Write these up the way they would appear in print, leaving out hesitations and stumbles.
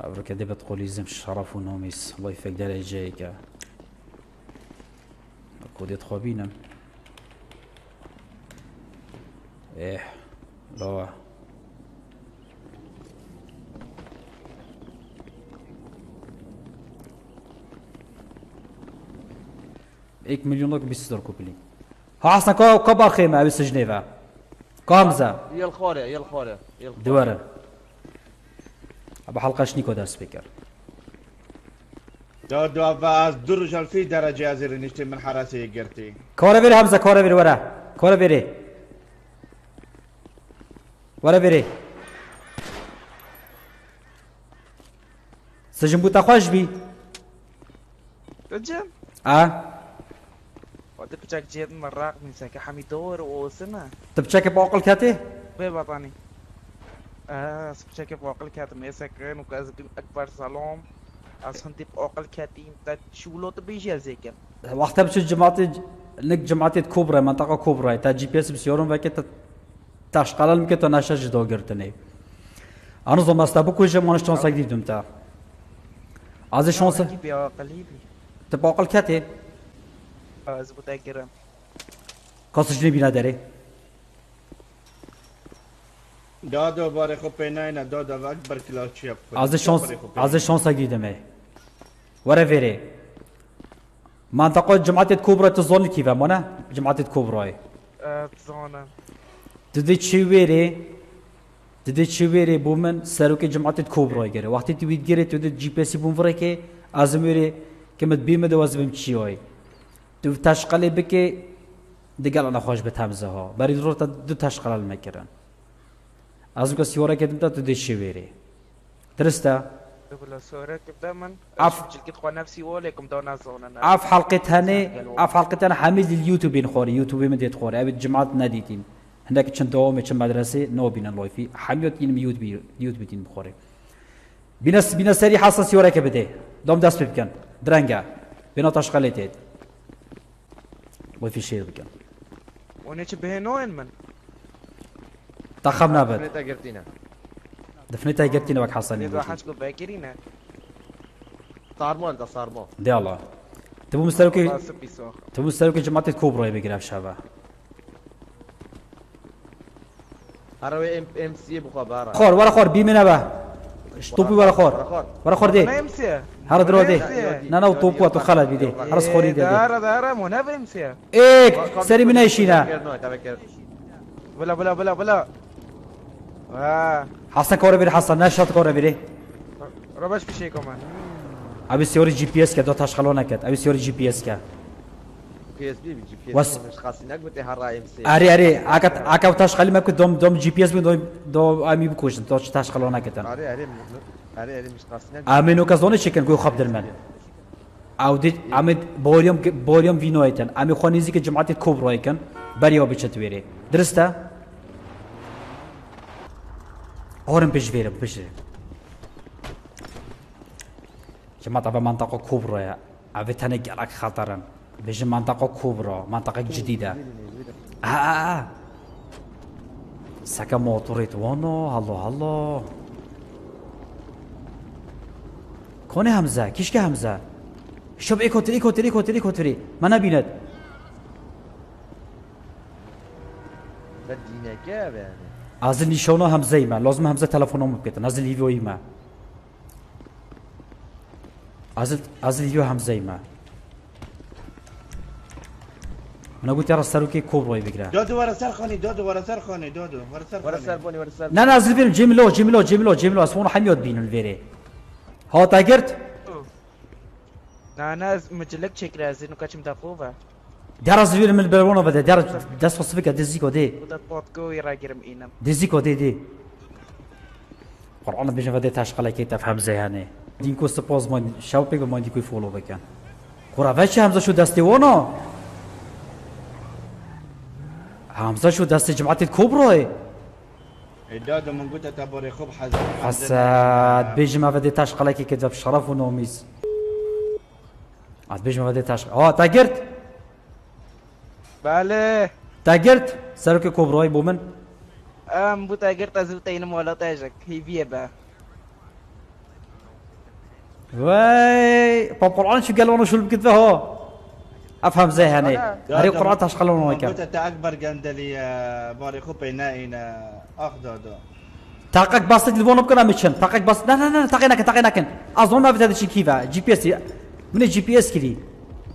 أبرك دي بتقولي زم شرف ونوميس الله يفك دار جايك أقول يتخابينا إيه لا إيك مليون لك بيصدر كوبلي ها أصلا كبار خيمة بس جنيفا كامزة يا الخورة دوارة أبو حلقة شنيكو دار سبيكر دو از دو رجال في درجة ازير نشتي من حراسي قرتي كورة بيري همزة كورة بيري ورا كورة بيري ورا بيري سجن بوتا خوش بي رجل وقت بتشاك جيت مراق من ساكا حميدور وسنة تبتشاك بعقل كاتي بيبطاني بتشاك بعقل كاتي ميساكين وكازكين أكبر سلام أصلا تب عقل كاتي تا شولو تبيجي زيكن وقتها بتشوف جماعتي نك جماعتي كبرى منطقة كبرى تا جي بي اس بسيورون وكي تاشقال ممكن تناشج دو قرتني أنا زمان استبوكو جمانش شانس جديد دمتا از شانس قليبي تب عقل كاتي زبطة كرم كاسش نبينا داري دادو باري خو بيناينا دادو اكبر كلاو تشيب از شانس جديد مه ورا فيري منطقة جماعتي كبرى تظن كيف مانا جماعتي كبرى تزانا تدي تشويري بومن سروكي جماعتي كبرى يجري وقتی تويت جري تدي جي بي اس بوم فريكي ازميري كمت بيمه دو ازبم تشيوي تو تشقلي بكي دقال انا خوش بتهمزه ها بري ضرورة دو تشقل المكرن ازم كسي ورا كدمتا تدي تشويري درستا بلا صورة كده من عف جلكت خو نفسي ولكم دونا زونا عف حلقتها حميد اليوتيوب خوري يوتيوب مديت خوري ابي جماعة ناديتين هناك كان دوام كان مدرسة نو بينا الله في حميد ين يوتيوب دين بخوري بينا سري حاصل سيورا كبده دوم داس بكن درنجا بينا تشقليتيت الله في شيء بكن ونيش بهنوين من تخمنا بد دفنتها قرتينا دفنتها وك حصلني إذا حاجكو باكرينا صارمو دي الله تبو مستلوكي جماعة كوبرا يبقى في شابه هروي ام سي بخبارة خور ورا خور بيمنا به طوبي ورا خور دي هذا درو دي نانا وطوبوا تو خالد بيدي هرس خوري دي دار مناب ام سي ايك سري من ايشينا بلا حسن كورة بيري حسن ناشط كورة بيري رباش بشي كمان ابي سيوري جي بي اس كدو تشغلونا كد ابي سيوري جي بي اس كا بي اس بي جي بي وس اس مش خاصينك بتهرا ام سي اري اكا تشغلي ما كنت دوم جي بي اس دو امي بكوش تو تشغلونا كد اري مش خاصينك امينو كزونه شكل كو خب درمن او دي امد بوليوم فينويتن امي خونيزي كجماعه كوبرا كان بريو بيشتويري درستا اورن بيجفير جماعة طبعا منطقة كبرى أبتنا جالك خطرا بيجي منطقة كبرى منطقة جديدة سكا موتوريت وانو هلو كوني همزة كيش همزة شوف ايكوتري ما نبيند بدينا كيف يعني ازل نشونه همزة ما لازم همزة تلفونهم بكتن ازل ليفيو ما ازل ليفيو همزة ما انا قلت يا سروكي كوبروي بقرا دودو ورا سرخوني ورا سربوني لا ازل فيلم جيملو اسمونه حميود بين الفيري ها تاجرت انا مجلك تشيك رازي نو كاتش مدافوفا دار ازل فيلم من البلونه بدا دار داس فصفيكا ديزيكو دي ودا بوتكو يراجرم اينم ديزيكو دي قرآن بيجي فدي تشغل كي تفهم زي هاني دينكو سبوز من شاوبيك وما ديكو فولو بكن قرا فاش همزه شو داستي وونو همزه شو داستي جماعه الكبرى دادو من قلت تبوري خوب حساد بيجي ما فدي تشغل كي كذا بشرف ونوميس عاد بيجي ما فدي تشغل تاجرت بله تاجرت سرك كبرى بومن بو تاجرت ازوتين مولا تاجك هي بيبا واي بقرآن شو قالوا شو بكتبه هو افهم زي هني هري قرآن تشقلون قلت وكان تا اكبر قندلي باريخو بينائنا اخ دادو تاقك بس تلفون بكره مشن تاقك بس لا تاقينا اظن ما في هذا الشيء كيفه جي بي اس من الجي بي اس كذي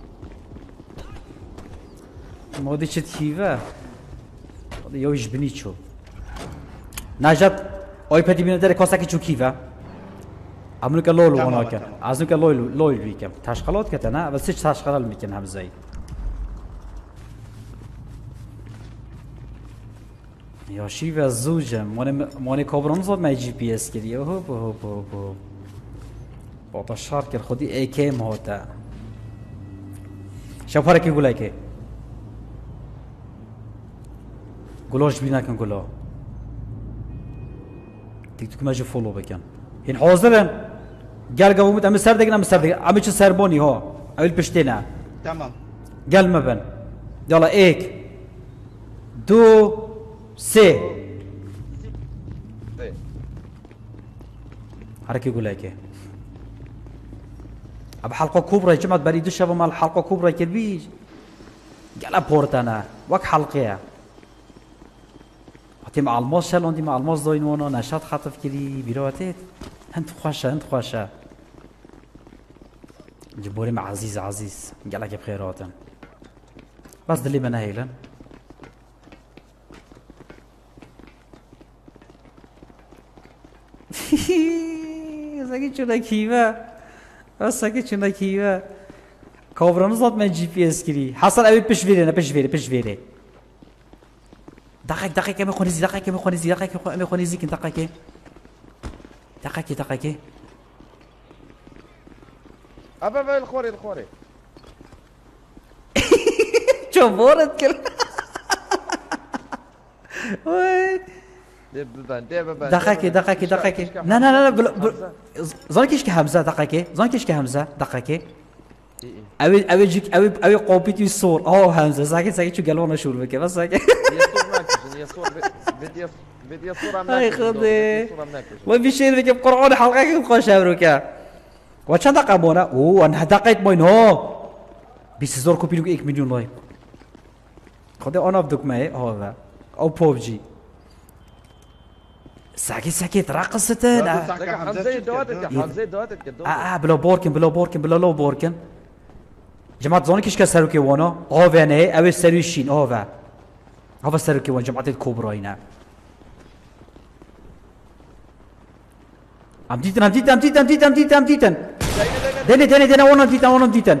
مودي شت كيفه يو يجبني شو نجات اوي بدي من درك وساكي شو كيفه عملك لولو تمام، هناك تمام. عزمك لولو بيكم تاشقلات كتنا بس ايش تاشقلال ممكن هم زي يا شيفا الزوجة موني كوبرون صوب مع جي بي اس كذي هوب بابا الشارك خدي اي كيم هوتا شو فرق يقول لك قولوش بينا كن قولو تكتك ما جو فولو بكن هين حاضرن قال قومت ام سردق ام ايش سربوني هو اول بشتينا تمام قال ما بن يلا ايك دو سي حركة يقول لك اب حلقة كبرى يا جماعة بريد الشباب مال حلقة كبرى كبير قال بورتانا وك حلقة وقتی مع الماس شلون دي مع الماس داين وانا نشاط خاطف كذي بيروتيت انت خوشة جبوري مع عزيز قال لك بخيرات بس دلي من هيلن ساكت شو نكيبه بس ساكت شو نكيبه كوبرا نزلت من جي بي اس كذي حصل ابي بش فيري دقيقة ما خونيزي دقيقة ما خونيزي كنت دقيقة ابا الخوري شو بورد كل وي دببان دقيقة لا زانكيش كهمزة دقيقة أبي قوبيتي الصور همزة ساكت شو قالوا شو بك بس ساكت بدي صورة هاي خذي وين بشير بك بقرعون حلقة خوش أبروكا وشان دقابونا أنا دقيت موين هو بيسزور كوبيلو 1 مليون لايك خذي أنا بدك معي هذا أو بوبجي ساكت راقصتين حمزة دواتك بلا بوركن جماعة زوني كيش كسروكي وانا هافانه او سروشين هافا سروكي وانا جماعة الكبرى هنا ام ديتن دينا وانا ديتن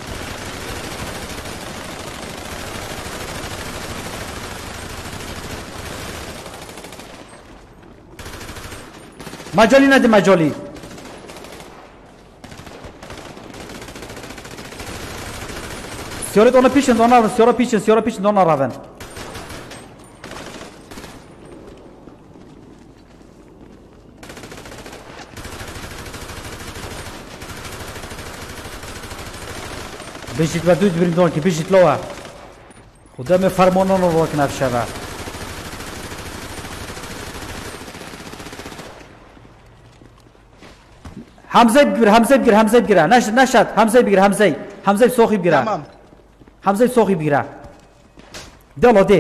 ماجولي نادي ماجولي سيورة بيشن سيورة دونا رافن بيجيت بدود بريندونكي بيجيت لوها قدام فرمونون روك ناف شباب حمزة بقرا نشد حمزة بسوخي بقرا تمام حمزة بسوخي بقرا دلو دي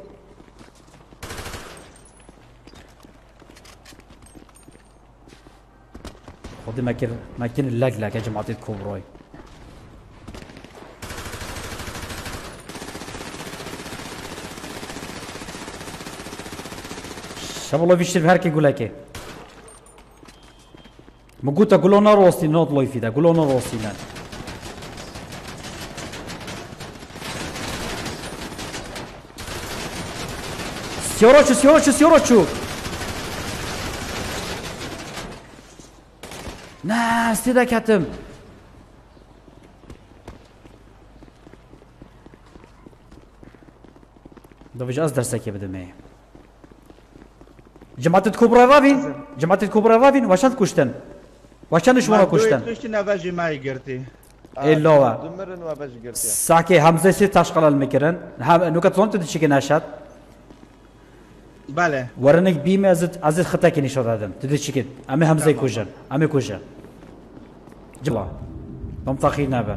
خذي ماكين اللقلق يا جماعة الكوبروي شاب الله فيش الهركي يقول لك مقوتا قولونا روسي نوت لوي فيدا قولونا روسي نان سيوروشو ناس تدا كاتم دوفيج أصدر ساكي بدمي جماعة الكبرى رافين واشان كشتن واشان شوانا كشتن كشتن باجي معي قرتي اللوا دمرن وباش قلت ساكي همزة سي تاشقل المكرن نوكت زون تدشي ناشات بله ورنك بيمي ازت خطاكي نشاد هذا تدشي كد امي همزة كوجن جلا منطقي نابن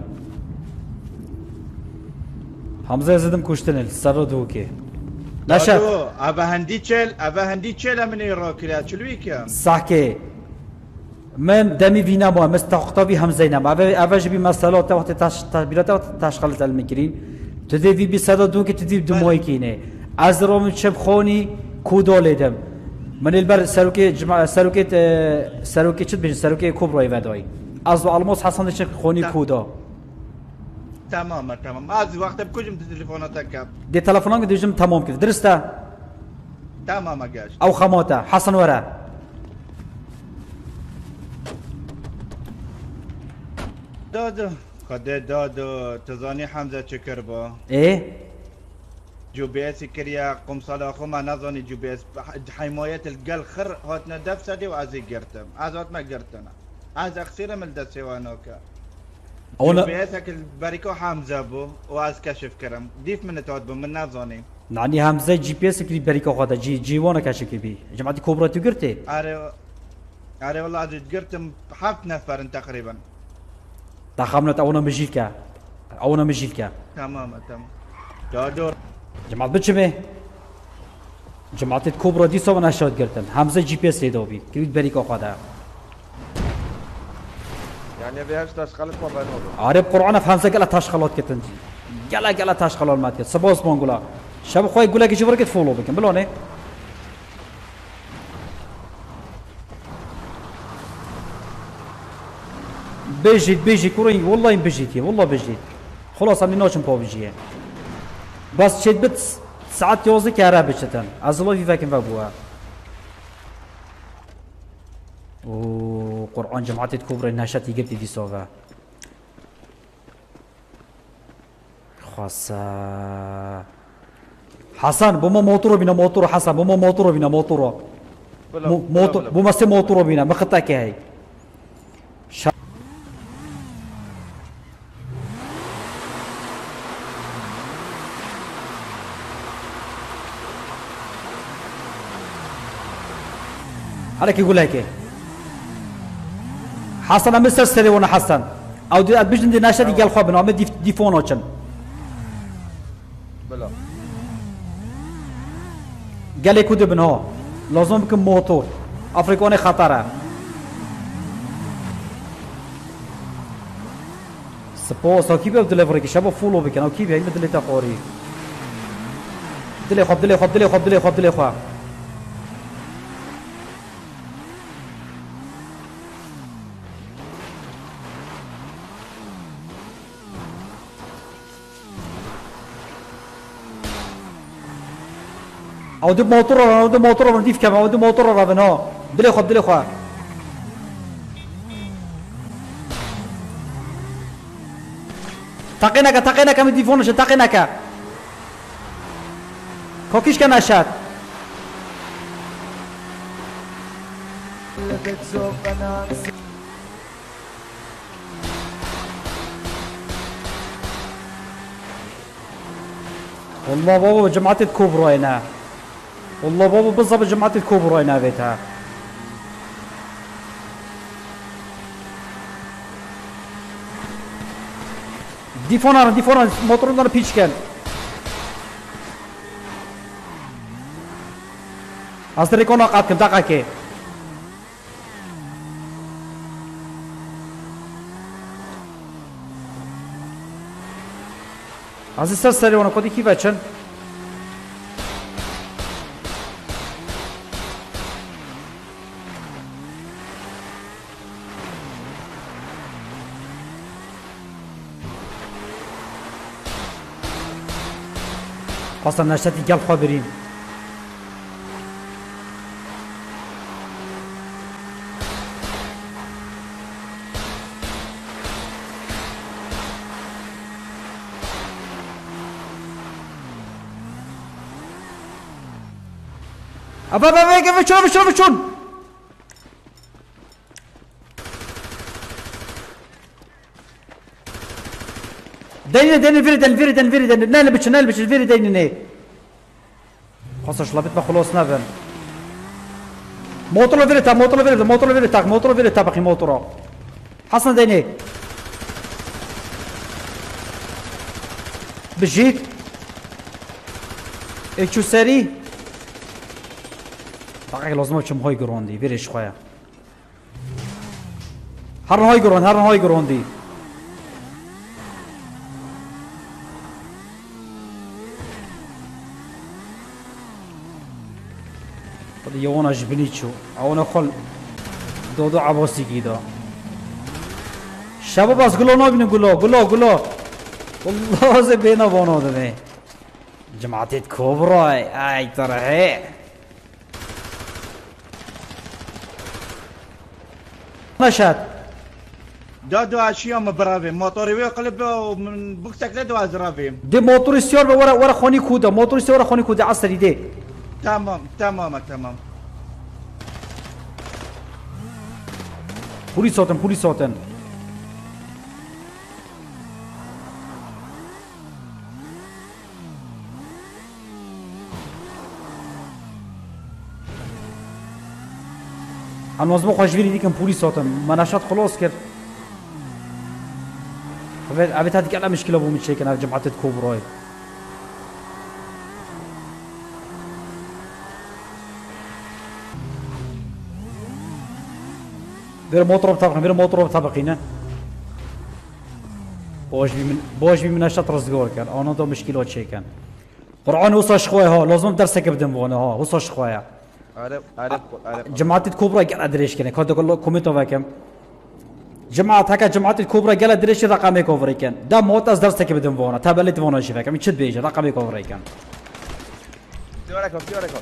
حمزه زدم كشتن سر دوكي نشد دادو ابا هندي تشل من يروكلا تشلويك صحكي من دمي فينا مو مستقطبي همزينا ما افاج بي مساله وقت تعبيرات تشغلت المكرين تدي بي صدا دوكي تدي دموي كينه از روم شب خوني كودو لدم من البر سروكي جماعه سروكي چت بيش سروكي كبرى يفداي از الموس حسن شك خوني كودو تمام از وقت بكجم تليفوناتك دي تلفونك ديجم تمام كده درسته تمام اجاش او خموته حسن ورا دادو دادو تزاني حمزه چكر با ايه جو بي اس كريا قم صلاة خما نظني جو بي اس حماية القل خر هاتنا دفسدي وعزي قرتم عزات ما قرتنا عز اخسير من دسي وانوكا جو بي اس اكل بريكو حمزه بو وعز كشف كرم ديف من تعود من نظني يعني همزه جي بي اس كلي بريكو خاطر جي وانا كاشكي بي جماعتي كوبرا تقرتي اري والله عزي قرتم حفت نفر تقريبا تخمنت اونا مجيلكا تمام دادو جماعت بچمه جماعت كوبرا دي سو نشاد قرتن همزه جي بي اس يدوبي كلي بريكو خاطر يعني بهاش تشغلت ما بينهم عارف قرآن فهمسه قال تشغلات كتن قال تشغلات مات سبوس بونغولا شاب خوي يقول لك شوف ركت فولو بكم بلونه بيجي كورين والله بيجيتي والله بيجيت خلاص عم نوشم بوجيه بس شد بت ساعات يوزي كهرباء بتشتن ازلو في فاكن فابوها قرآن جماعة كبرى نشأت يجيب دي سوفا خاصة حسن بوما موتورو بينا موتورو حسن بوما موتورو بينا موتورو بوما سي موتورو بينا ما خطاك هاي عليك يقول لك حسن مستر سري وانا حسن او دي ادبجن دي ناشد قال خو بنو دي فونوچن بلا قال لك ودي بنو لازم بكم موتور افريقاني خطره سبوس او كيف دليفري كي شباب فولو بك او كيف هي مثل تقوري دلي خو او دي موتور رديف كم او دي موتور رابنها دلي خو تقينك من ديفونش تقينك كوكيش كان اشات والله بابا جماعة كوبرا هنا والله بابا بالضبط جماعة الكوبرا هنا بيتها دي فونار موتور دار بيتش كان اصدر يكون وقعت كم دقيقة عزيز سرسري وانا قدي كيف اتشن اصلا نشتي قلب خبرين ابا كيف شلون دين الفيري نلبش الفيري دين خلاص شلابت ما خلاص نافن موتور الفيري تاع موتور الفيري تاع بقي موتور حسن ديني بجيت ايشو سري دقيقة لازم أشوف هاي جراندي فيريش خويا هرن هاي جراندي قد يوانا جبنيتشو أونا خل دودو عباسي كيدا شباب بس قلو نابين قلو والله زي بينا بانو دمي جماعتي كوبراي اي ترى هي مشهد دادو اشياء مبرافي موتوري ويقلب من بوكسك لدو ازرافي دي موتور السيار ورا خوني كودا موتور السيار ورا خوني كودا عصري دي تمام بوليس صوتن انا مزبوط خوش فيني ديكم بوليس صوتن ما نشاط خلاص كر ابيت هذيك على مشكله بو متشيك انا جماعه كوبراي بير موتور بطبقينا بوش بي من نشاط رزقور كان انا دو مشكلات شي كان قرعان وصاش خويا ها لازم درسك بدم وانا ها وصاش خويا عارف جماعة الكبرى قال ادريش كان كنت اقول كومنتو فاكم جماعة هكا جماعة الكبرى قال ادريش رقمي كوفري كان دا موت از درسك بدم وانا تابلت وانا شفاك من شد بيجي رقمي كوفري كان فيوريكم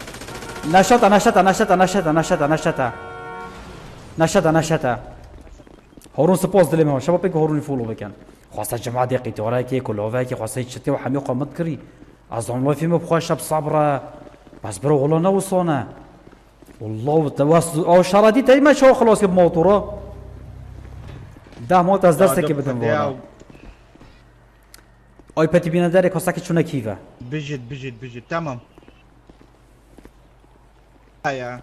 نشطة هورون سبوز دلي ما شباب بيك هورون يفولو بكن خاصة جماعة دقيقة توراكي كله فاكي خاصة يشتي وحمي قام مذكري أظن الله في مبخوش بصبرة بس برو والله نوصونا والله تواصل أو شرادي تاني ما شو خلاص بموتورة ده موت از درسك بدم وانا أي بتي بينا داري خاصة كشونا كيفا بجد تمام هيا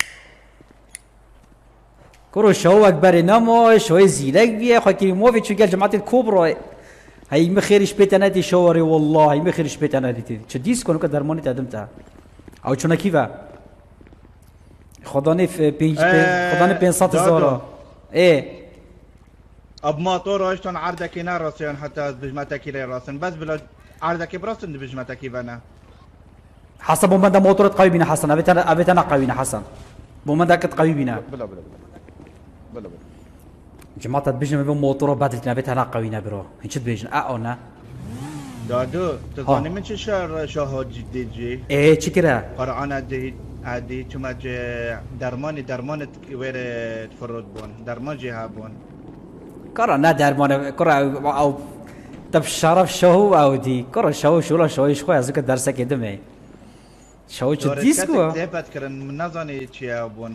كرو شو أكبر نمو شوي زيلك بيه خاكي موفي شو قال جماعة الكبرى هاي مخيرش بيتنادي شوري والله هاي مخيرش بيتنادي شو ديسكو نكو درماني تقدمتها أو شو كيفا خداني في خداني 500,000 ايه اب موتور اشتون عرضك نار راسيون حتى بجمتك لي راسن بس بلا عرضك براسن بجمتك بنا حسب بومندا موتور قوي بينا حسن ابيت انا قوي بينا حسن بومندا كت قوي بينا بلا جماعة بيجنا بيوم موتور بعد ابيت انا قوي بينا برو هنش بيجنا انا دادو تظني من شهر شهود جديد ايه تشكرا قرعنا عادي شما درمان وير تفرد بون درمان جهه بون كرا نا درمان كرا او طب شرف شو او دي كرا شو لا شو ايش خويا زك درسك دمي شو ديسكو تبت كرن من نظني تشي بون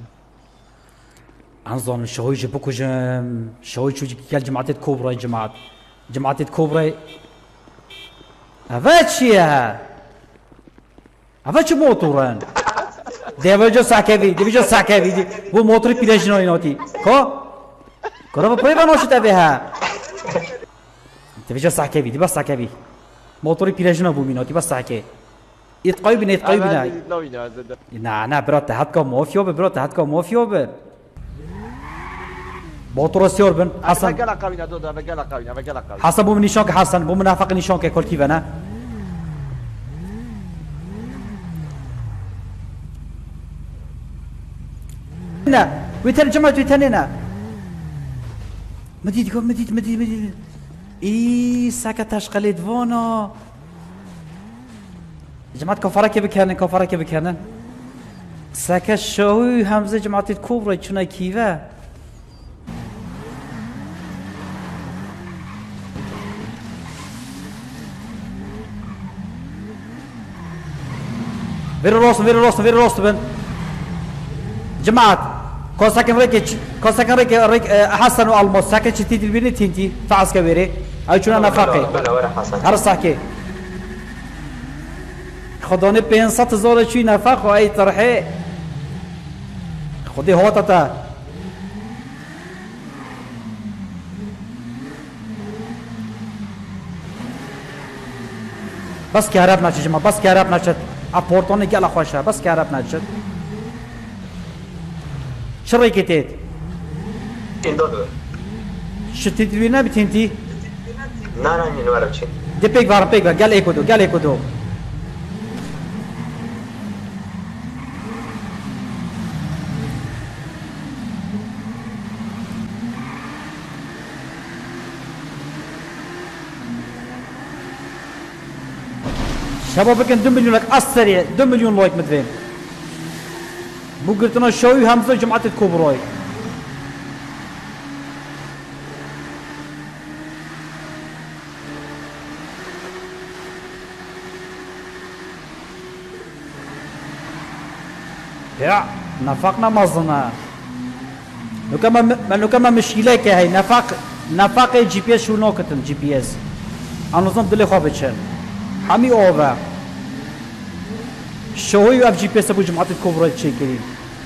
انظن شو يجي بكو جم شو قال جماعة كوبرا جماعة كوبرا افاتشيا افاتش موتوران دیوژو ساکوی بو موتوری پیرژنو ایناتی کو کرا پای بنوشت بها دیوژو ساکوی موتوری پیرژنو بو میناتی بس ساکه اتقای بنا نه برات هات کا مافیا به موتور سیور بن حسن حسن بو نشان که حسن بو منافق نشان که کلکی بنا ويتن جماعة ويتننا مديد اي ساكتاش قليد فونا جماعة كفارة كيف بكانن ساكت شوي همزة جماعة الكبرى شنا كيفا فيرو روست بن جماعة كوساكن ريك حسن والموس ساكن شتي البني تنتي فعس كبيري اي شنو نفاقي هرساكي خدوني 500,000 شي نفاق واي طرحي خدي هوتتا بس كهرب نشد جماعة بس كهرب نشد أبورتوني قال خوشة بس كهرب نشد شري كتيت تندو شتيت بينا بتنتي نا نورا چه دي بيك وارم بيك قال ايكودو شباب بكن 2 مليون لايك السريع 2 مليون لايك مدفين بو قلتنا شوي همزة جماعة الكبراي يا نفقنا مظنا لو كما مشكلة كهي نفق جي بي اس شو نوكتن جي بي اس انا نظام دلي خوابتشن همي اوفر شوي اف جي بي اس ابو جماعة الكبرى تشيكرين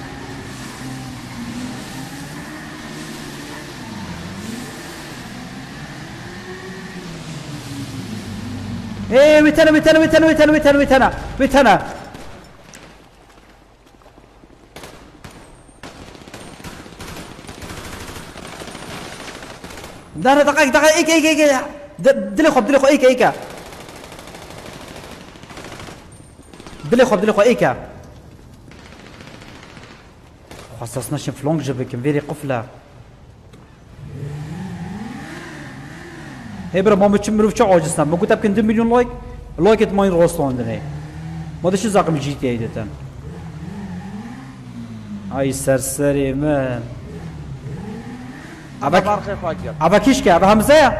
ايه ويتنا دقائق ايك دلي خب ايك دلي خب ايك خصصنا شي فلونج جبك فيري قفله هبره ما متشمرو في عاجزنا ما قلت يمكن 2 مليون لايك ماين روستون دني ما دش زاقم جي تي اي دتن اي سرسري مان ابا كيشكا ابا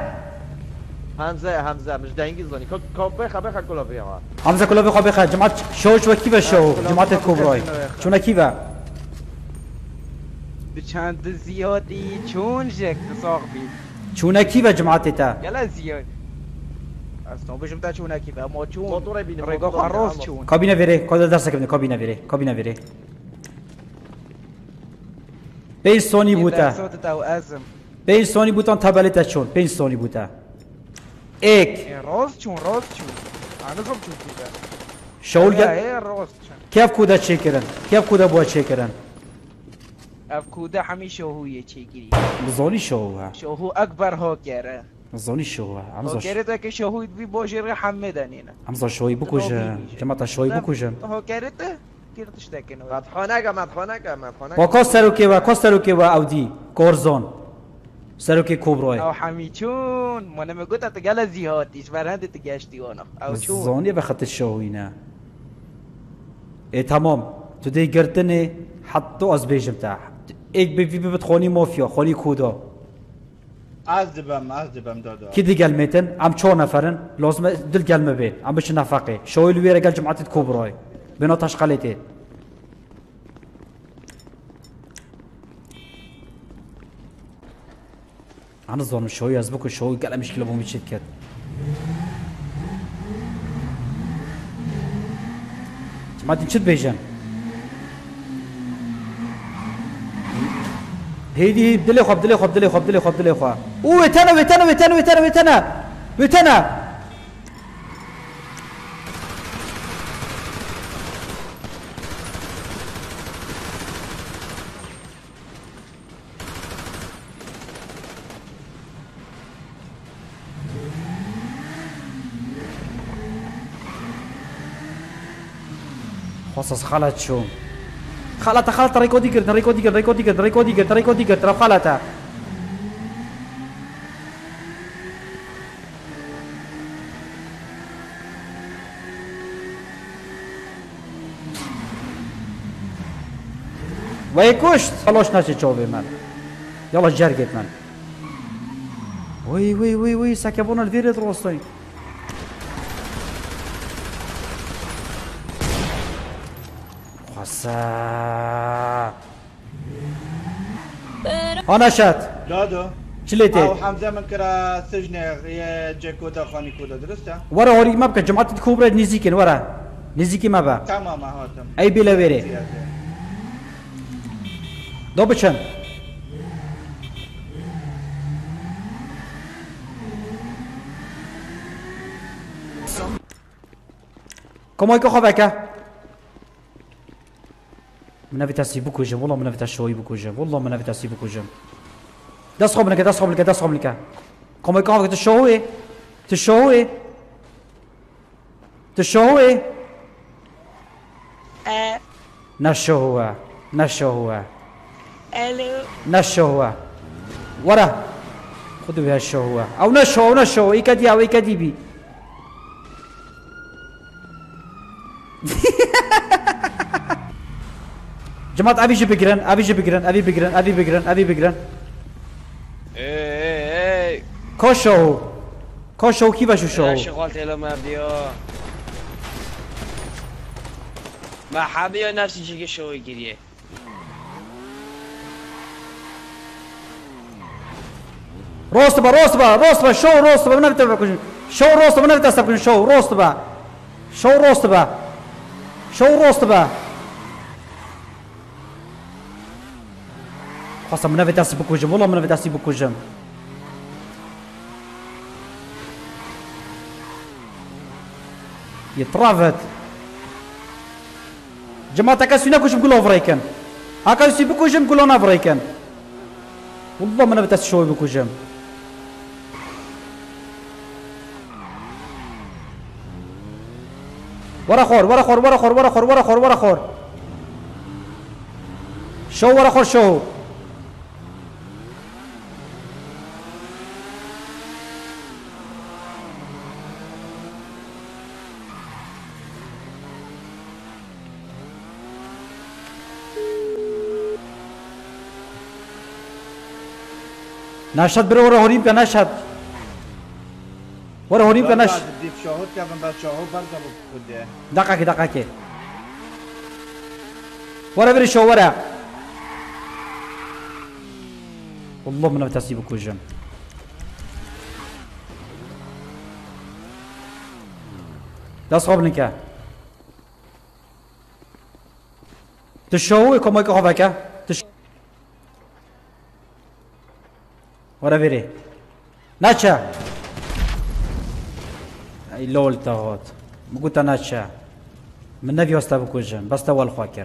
همزه مش دنگی زنی کابه خبر کلاوی ها همزه کلاوی خبر جماعت شوش و کیوا شو جماعت کبرای چون کیوا بچند زیادی چون جک صاحبی چون کیوا جماعت تا یلا زیاد اصلا بشم تا چون کیوا ما چون موتور بینیم رگا خراس چون کابینه ویره کد درس کنه کابینه ویره پنج ثانی بوده صوت تو ازم 5 ثانی بودن تبلیت چون 5 ثانی بوده ایک راست چون انا خب چون کیوا شاول هي راست چون كيف كودا تشيكرن كيف كودا بوا تشيكرن اف کوده همیشه هویه چیگیری بزوني شو شهو اكبر هاكره بزوني شو هاكره تا که شهود بی باشر حمدانینا عمزة شوي بكوجا جماعة شوي بكوجا هاكره تا كيرتش تاكن وكو سروكي و اودي كورزون سروكي كوبروي او حمیچون من میگوت تا گله زیادیش برند تا گشتی انا او چون زوني بخت الشوينا ايه تمام تدي قرتني حطوا ازبيجم تاع ايك بي بتخوني مافيا خوني كودا عذبم دادا كي دي قلمتن عم شو نفرن لازم دل قلمه بين عم بش نفقي شو الويرة قال جماعة كوبراي بينو تشقلتين انا ظن شوي يزبك شوي قال مشكلة بهم يتشكت جماعة تشد بيجن هيدي بدلي خو ويتنا خصص خالد شو خالد ريكودي ترى خالد ويكوشت خلاص ناسي تشوفي من يلا جرقت من وي سكبونا الفيري دروستين انا شات دادو شليتي او حمزه من كرا سجن يا جاكودا خاني كودا درسته ورا هوري ما بك جماعة كوبرا نزيكين ورا نزيكي ما با تمام هاتم اي بلا ويري دو بچن کمای که خوابه من نبي تاسي بكوجم والله من نبي تاسي بكوجم والله من نبي تاسي بكوجم داس خوب لك داس خوب لك داس خوب لك كم يكون تشوي تشوي تشوي نشوه نشوه الو نشوه ورا خذوا بها الشوه او نشوه نشوه يكدي او يكدي بي جماعة أبي بقرن أبي بقرن أبي بقرن أبي بقرن أبي بقرن ايه كوشو كوشو كيف شو شغلت له ما بيا ما حابي نفسي شيء شو يجري روستبا روستبا روستبا شو روستبا من نبي شو روستبا من نبي تسبقون شو روستبا شو روستبا شو روستبا خاصة من نبي تسبق وجم والله من نبي تسبق وجم يترافت جماعة كاسونا كوش بقولوا فريكن هكا يسيبك وجم بقولوا أنا فريكن والله من نبي تسشوي بك وجم ورا خور ورا خور ورا خور ورا خور ورا خور ورا خور شو ورا خور شو نشد برو ورا هوريم كان نشد ورا هوريم كان نشد ديف شهود كمان بس شهود برضه بده دقيقة دقيقة ورا بري شو ورا والله من تسيبك وجم ده صابنك تشوي كم يكون تش ورا بري ناتشا اي لول تاغوت مقولت ناتشا من نبي واستابك وجم بس تول خاكر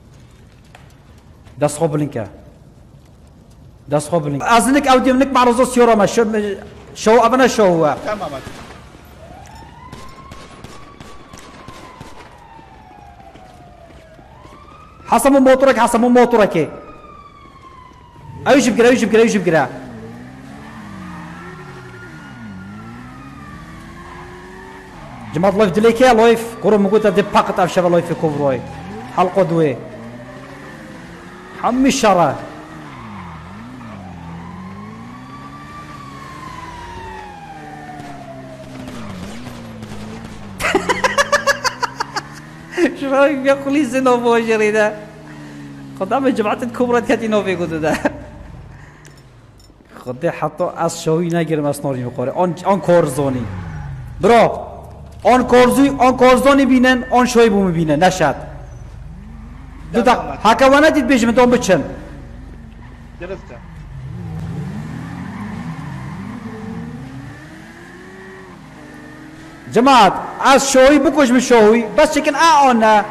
ده صابنك Das Problem. Aznik audio nik معرض سيورا ما شو ابنا شو هو تمام حسموا موتورك حسموا موتورك ايش بقرا ايش بقرا ايش بقرا جماعة لايف دليكي لايف كورو موجودة دي باقت افشار لايف كوفروي حلقة دوي حمي الشرع شو رايك يا خلي زينوفو جريدة قدام جماعة الكبرى كاتي نوفي قدو ده خدي حطوا از شوی نگیرم از ناری میخوره آن کارزانی برا آن کارزانی بینن آن شوی بو میبینن نشد دو تا حکوانه دید بیشم دوم بچن درسته جماعت از شوی بکش می شوی بس چکن آنه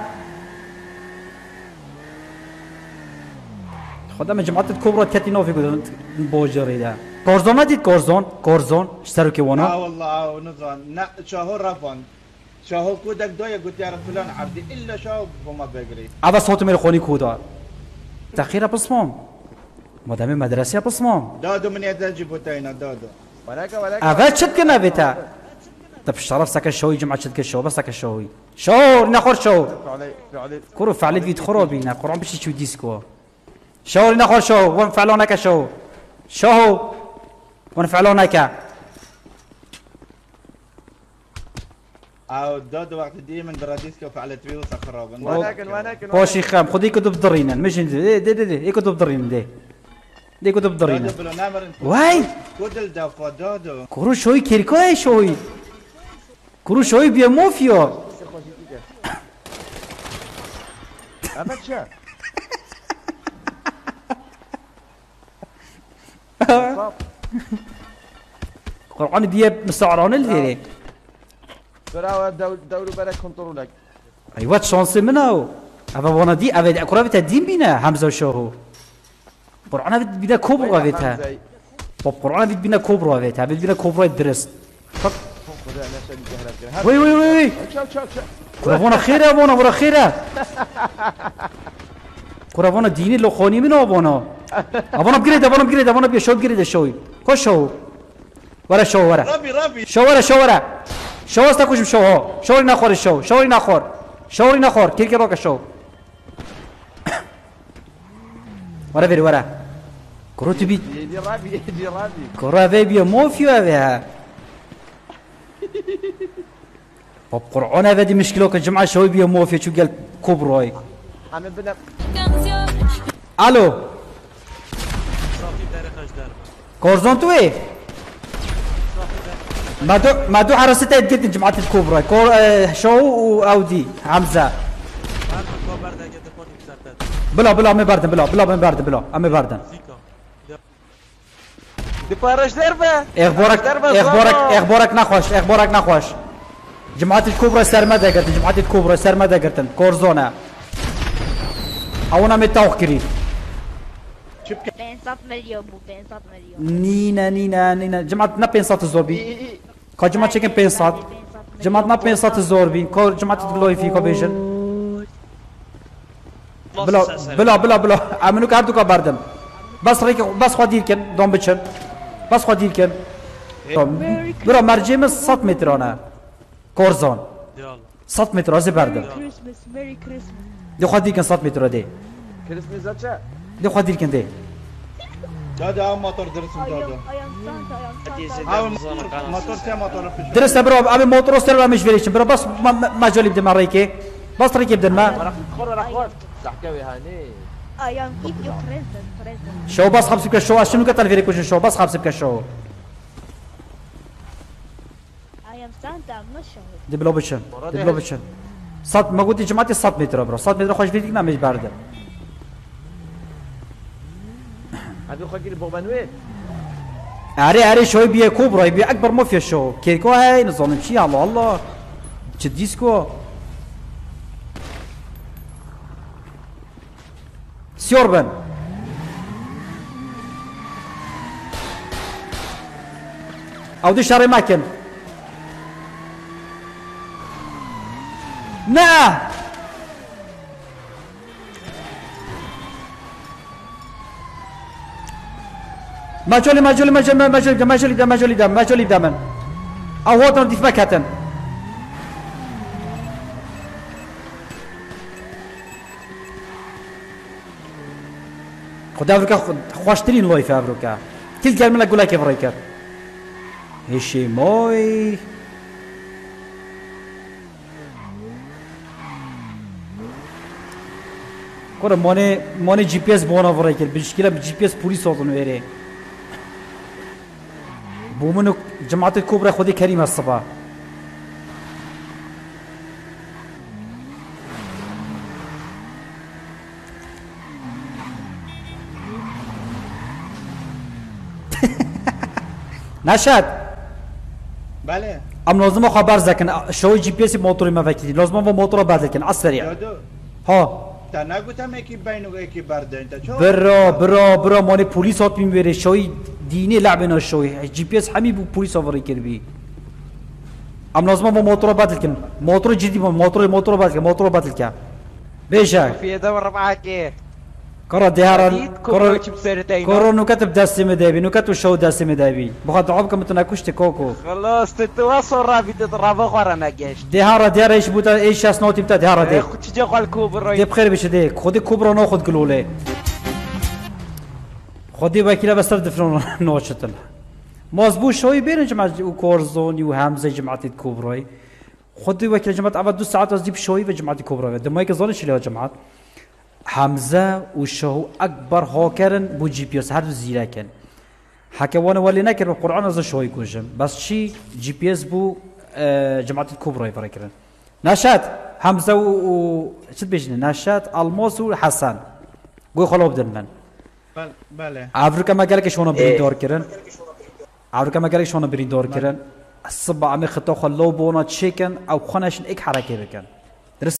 خدا من جماعت الكبرى كاتي نوفي قدرن بوجري ده كورزون نديد كورزون اشتروا كيوانا والله نظام شهور رفض شهور كودك دوية قلت يا فلان عبدي الا شهور وما بقري هذا صوت من اخواني كودا تأخير بصمام مدام مدرسة بصمام دادو من يتجي بوتينا دادو ولك ولك أفاد شد كنا بيتا طب الشرف سكر شوي جمعة شد كشو بس سكر شوي شو نخور شو علي كورو فعلت فيد خرابينا قرآن بشي شو ديسكو شو نخور شو وين فعلونك شو وين فعلونك او دادو وقت دي من براديسكو فعلت فيه خرابا ولكن بوشي خام خذي كتب ضرينا مش دي كتب ضرينا دي كتب ضرينا دادو بلو نامر واي كودل دافا دادو كورو شوي كيركو شوي كورو شوي بيا موفيو أبتشا قرآن بيا مستعران اللي برا دور برا كنترولك ايوه شانسي منو افا وانا دي افا كره بتا دين بينا حمزه وشوهو قرآن بينا كوبرا بيتها باب قرآن بينا كوبرا بيتها بينا كوبرا درست خدا نشد الجهرة وي وي وي وي شوف كرافونا خيره ابونا خيره كرافونا ديني لو خوني منو ابونا ابونا بيا شو بجريد شوي خوش شو ورا شو ورا ربي شو ورا استاكوش شوري ناخور شوري ناخور كيركي روكا شو ورا فيري ورا كروتي بي دي رابي كرا بيبي مو فيو افيها باب قرآن هذه مشكلة كجماعة شوي بيا مو في شو قال كوبروي عم بنا الو كورزون توي ما دو حرستها جدا جماعة الكوبروي شو واودي حمزة بلا امي باردن دي باراش دربه اخبارك نخوش جماعة الكوبرا سرمدا قرتن كورزونا اونا متاوخ كري 500 مليون بو 500 مليون نينا جماعتنا 500 زوربي كو جماعة چكن 500 جماعتنا 500 زوربي كو جماعة تقولوي في كوبيجن بلا عملو كاردو كباردن بس خدير كن دوم بچن بس خدير كن برا مرجم 100 متر انا كورزون 100 متر از باردن كريسمس ميري كريسمس دي خدير كن 100 متر دي كريسمس زاتشا دي خدير كن دي دادا موتور درسم دادا موتور سه موتور فيش درست برو ابي موتور استر مش فيريش برو بس ما جولي بدي مريكي بس ركب بدن ما رخور تحكي هاني I am give you present شو بس خمسة كشو شنو قتل فيري كوش شو بس خمسة كشو I am Santa I'm not sure دي بلو بشن صد ما قلت جماعتي 100 متر برو 100 متر خوش فيديك مش بارده ابي خاطر بوبانوي اري شوي بيه كوبرا يبي اكبر مافيا شو كيركو هاي نظام شي الله تشديسكو سيوربن او دي شاري ماكن نا ما جولي دامن او هو تنظيف مكاتن خد افريكا خوشترين لوي في افريكا كل قال من اقول لك افريكا هشي موي كره موني جي بي اس بونا افريكا بالمشكله بالجي بي اس بوليس وطن ويري بومنو جماعة الكبرى خذي كريمة الصباح نشاد بله ام لازم خبر زكن شو جي بي اس موتوري ما فكرتي لازم موتور بعد لكن اسرع ها تناگوتم اکی بینو اکی برده انت شو برا ماني بوليس هات بيميري شوي ديني لعبنا شوي جي بي اس حمي بو بوليس اوفر كربي ام لازم موتور بعد لكن موتور جديد موتور بعد لك بيشا في دور معك كرة ديارا كرة نكتب دستي مدابي نكتب شو دستي مدابي بخاطر عبكم تناكوش تكوكو خلاص تتواصل رابي تضرب غورا ما جاش ديارا ايش بوتا ايش اسنوتي بتاع ديارا دي خد جا قال كوبر دي بخير باش ديك خدي كوبرا ناخذ قلولي خدي باكيلا بس تردفرون نوشتل مزبوط شوي بين جماعة وكورزوني وهمزة جماعة الكوبراي خدي باكيلا جماعة عبد 2 ساعات ازدي بشوي بجماعة الكوبراي دمايك ظنش اللي يا جماعة حمزة وشو أكبر هاكرن بو جي بي اس هادو زيراكن حكى وانا ولي ناكر بالقرآن از شوي كوجم بس شي جي بي اس بو جماعة الكبرى يفركرن نشات حمزة و شد بيجني نشات الماس وحسن قوي خلو بدن من بله افريكا ما قالك شلون برين دور كرن افريكا ما قالك شلون برين دور كرن الصبح عم يخطو خلو بونا تشيكن او خناشن اك حركه بكن